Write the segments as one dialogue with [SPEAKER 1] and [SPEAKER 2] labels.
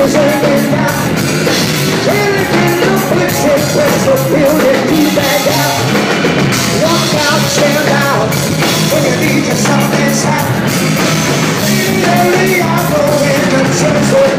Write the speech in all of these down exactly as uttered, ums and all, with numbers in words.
[SPEAKER 1] is hanging down. Anything to fix it, press the building, keep back out. Walk out, stand out, when you need your something hot. Early I go in the church will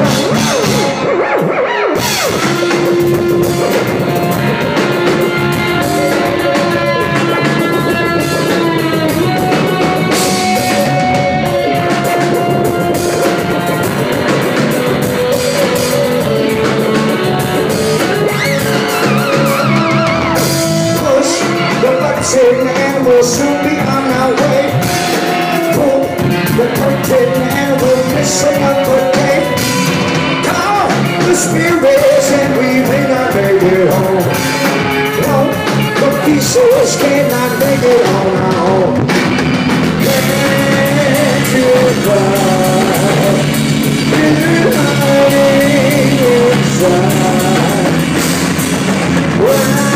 [SPEAKER 1] and we'll soon be on our way. Pull the curtain and we'll miss another day. Call the spirits and we may not make it home. No, the pieces cannot make it on our own. Can't you love inside? Well,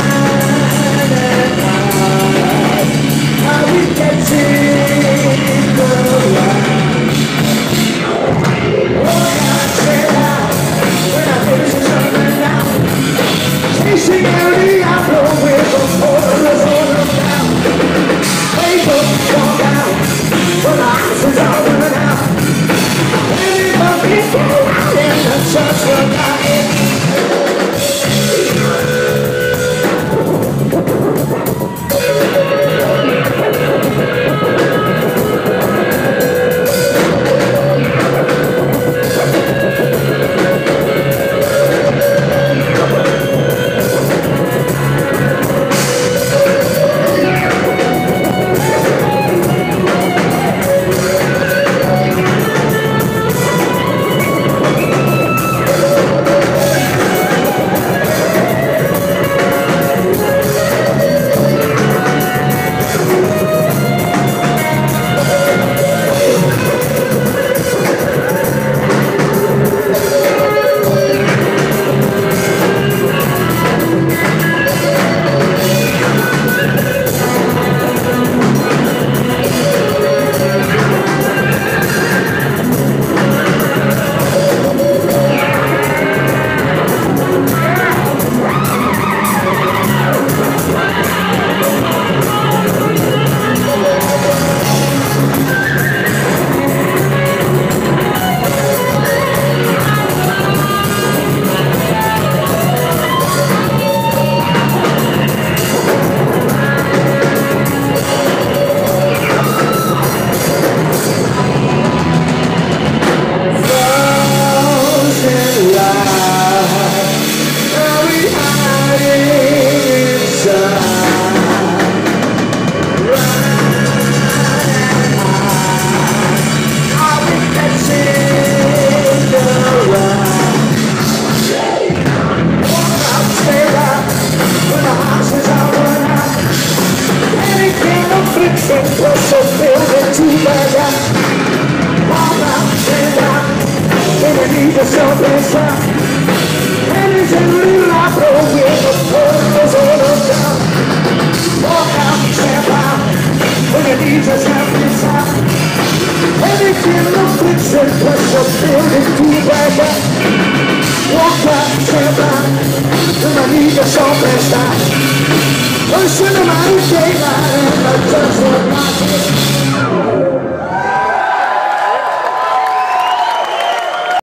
[SPEAKER 1] Listen to my daylight and the touch of my head.